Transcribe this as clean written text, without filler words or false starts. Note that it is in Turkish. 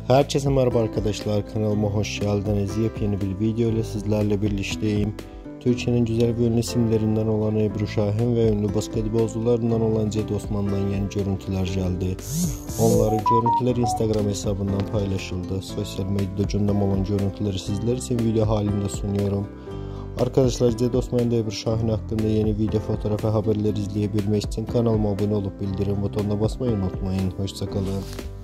Herkese merhaba arkadaşlar, kanalıma hoş geldiniz. Yepyeni bir video ile sizlerle birlikteyim. Türkiye'nin güzel ve ünlü isimlerinden olan Ebru Şahin ve ünlü basketbolcularından olan Cedi Osman'dan yeni görüntüler geldi. Onların görüntüleri Instagram hesabından paylaşıldı. Sosyal medyada gündem olan görüntüleri sizler için video halinde sunuyorum. Arkadaşlar, Cedi Osman ve Ebru Şahin hakkında yeni video, fotoğraf ve haberler izleyebilmek için kanalıma abone olup bildirim butonuna basmayı unutmayın. Hoşça kalın.